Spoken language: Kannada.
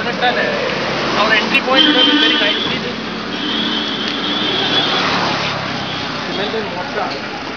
understand our entry point is very nicely. Cement and water.